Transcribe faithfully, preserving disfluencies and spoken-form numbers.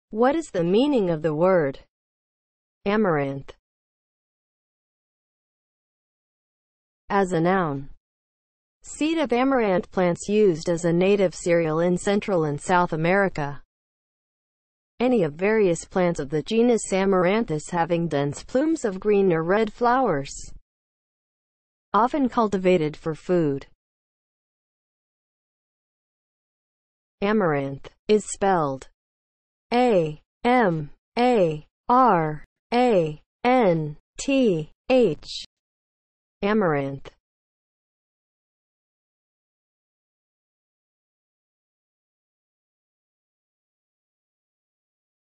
What is the meaning of the word amaranth as a noun? Seed of amaranth plants used as a native cereal in Central and South America. Any of various plants of the genus Amaranthus having dense plumes of green or red flowers. Often cultivated for food. Amaranth is spelled A M A R A N T H. Amaranth.